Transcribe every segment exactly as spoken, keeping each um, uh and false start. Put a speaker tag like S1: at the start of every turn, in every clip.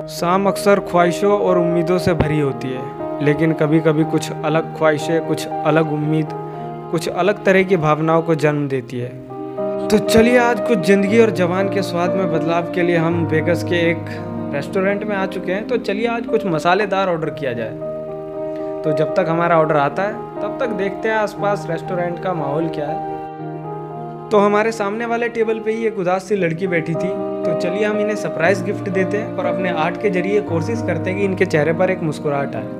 S1: शाम अक्सर ख्वाहिशों और उम्मीदों से भरी होती है, लेकिन कभी कभी कुछ अलग ख्वाहिशें, कुछ अलग उम्मीद, कुछ अलग तरह की भावनाओं को जन्म देती है। तो चलिए आज कुछ ज़िंदगी और जवान के स्वाद में बदलाव के लिए हम वेगस के एक रेस्टोरेंट में आ चुके हैं। तो चलिए आज कुछ मसालेदार ऑर्डर किया जाए। तो जब तक हमारा ऑर्डर आता है तब तक देखते हैं आसपास रेस्टोरेंट का माहौल क्या है। तो हमारे सामने वाले टेबल पे ही एक उदास सी लड़की बैठी थी। तो चलिए हम इन्हें सरप्राइज गिफ्ट देते हैं और अपने आर्ट के जरिए कोशिश करते हैं कि इनके चेहरे पर एक मुस्कुराहट आए।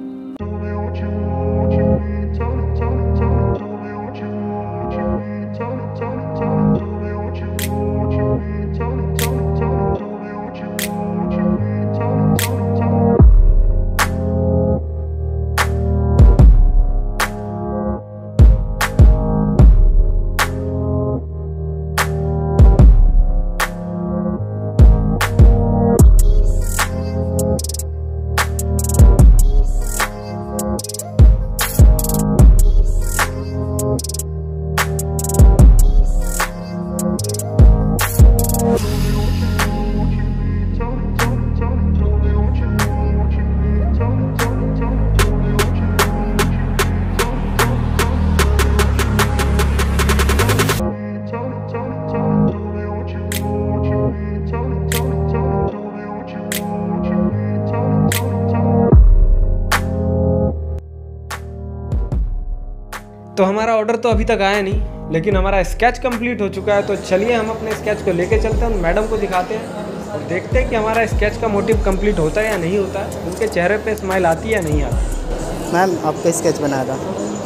S1: तो हमारा ऑर्डर तो अभी तक आया नहीं, लेकिन हमारा स्केच कंप्लीट हो चुका है। तो चलिए हम अपने स्केच को लेके चलते हैं, मैडम को दिखाते हैं और देखते हैं कि हमारा स्केच का मोटिव कंप्लीट होता है या नहीं होता है, उनके चेहरे पे स्माइल आती है या नहीं आती।
S2: मैम आपका स्केच बनाया था,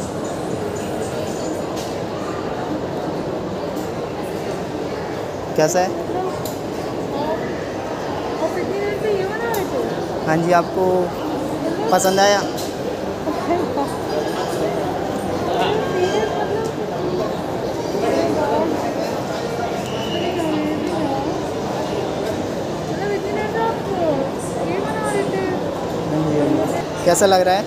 S2: कैसा है? हाँ जी, आपको पसंद आया? कैसा लग रहा है?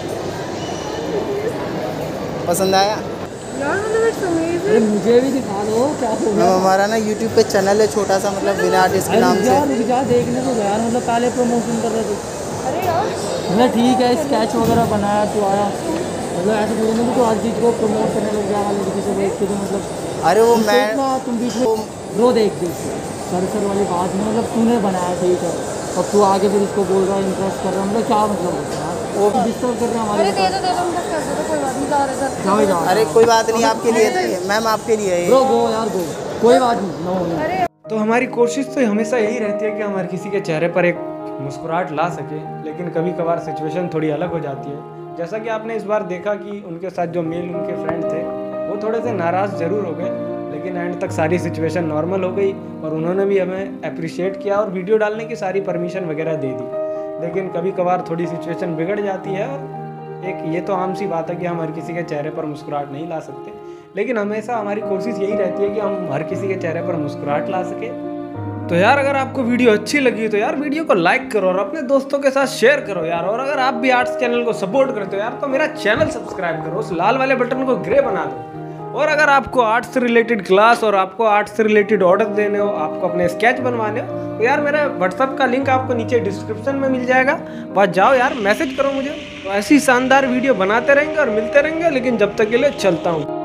S2: पसंद आया?
S3: यार मुझे भी दिखा दो क्या हो गया।
S2: हमारा ना यूट्यूब पे चैनल है छोटा सा, मतलब बिना आर्टिस्ट के नाम से।
S3: यार देखने को यार, मतलब पहले प्रमोशन कर रहे थे। अरे यार मतलब ठीक है, स्केच वगैरह बनाया तो आया, मतलब ऐसे बोलने में तो हर चीज़ को प्रमोट करने लग गया वाले किसी से देख के। तो मतलब
S2: अरे वो मैं
S3: तुम बीच में रो देख दे सर सर वाली बात नहीं, मतलब तूने बनाया ठीक है और तू आगे फिर इसको बोल रहा है इंटरेस्ट कर रहा है, मतलब क्या मतलब होता है वो डिस्टर्ब कर रहे हैं हमारे। अरे दे दो दे दो, हम बस कर दो, कोई बात नहीं, जाओ जाओ।
S2: अरे कोई बात नहीं, आपके लिए मैम, आपके लिए
S3: ब्रो गो यार गो, कोई बात नहीं, नो।
S1: तो हमारी कोशिश तो हमेशा यही रहती है कि हम हर किसी के चेहरे पर एक मुस्कुराहट ला सके, लेकिन कभी कभार सिचुएशन थोड़ी अलग हो जाती है। जैसा कि आपने इस बार देखा कि उनके साथ जो मेल उनके फ्रेंड थे वो थोड़े से नाराज़ ज़रूर हो गए, लेकिन एंड तक सारी सिचुएशन नॉर्मल हो गई और उन्होंने भी हमें अप्रिशिएट किया और वीडियो डालने की सारी परमिशन वगैरह दे दी। लेकिन कभी कभार थोड़ी सिचुएशन बिगड़ जाती है और एक ये तो आम सी बात है कि हम हर किसी के चेहरे पर मुस्कुराहट नहीं ला सकते, लेकिन हमेशा हमारी कोशिश यही रहती है कि हम हर किसी के चेहरे पर मुस्कुराहट ला सके। तो यार अगर आपको वीडियो अच्छी लगी तो यार वीडियो को लाइक करो और अपने दोस्तों के साथ शेयर करो यार। और अगर आप भी आर्ट्स चैनल को सपोर्ट करते हो यार तो मेरा चैनल सब्सक्राइब करो, उस लाल वाले बटन को ग्रे बना दो। और अगर आपको आर्ट्स से रिलेटेड क्लास और आपको आर्ट्स से रिलेटेड ऑर्डर देने हो, आपको अपने स्केच बनवाने हो, तो यार मेरा व्हाट्सअप का लिंक आपको नीचे डिस्क्रिप्शन में मिल जाएगा, वहाँ जाओ यार, मैसेज करो मुझे। तो ऐसी शानदार वीडियो बनाते रहेंगे और मिलते रहेंगे, लेकिन जब तक के लिए चलता हूँ।